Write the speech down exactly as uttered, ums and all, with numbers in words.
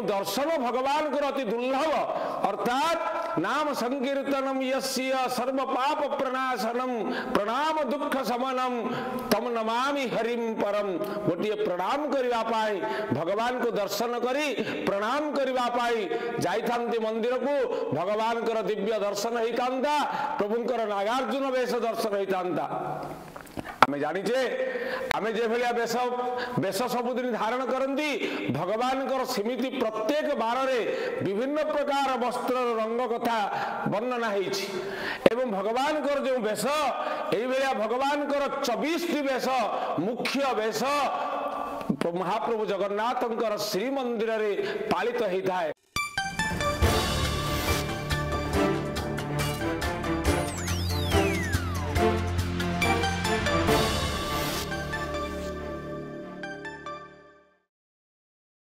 दर्शन भगवान को अति दुर्लभ अर्थात नाम संकीर्तनम यस्य सर्व पाप प्रणाशनम प्रणाम दुख शमनम तम नमामि हरिम परम। गोटे प्रणाम करबा पाई भगवान को दर्शन करी प्रणाम करबा पाई जाइथांती मंदिर को भगवान कर दिव्य दर्शन होता प्रभुंकर नागार्जुन वेश दर्शन होता। आमे जानिचे आमे जे भलिया बेश बेश सबुदिन धारण करती भगवान कर सीमिति प्रत्येक बार रे विभिन्न प्रकार वस्त्र रंग कथा वर्णना होइछि एवं भगवान कर जो बेश एई भलिया भगवान कर चौबीस टी बेश मुख्य बेश महाप्रभु जगन्नाथ श्रीमंदिर रे पालित होता है।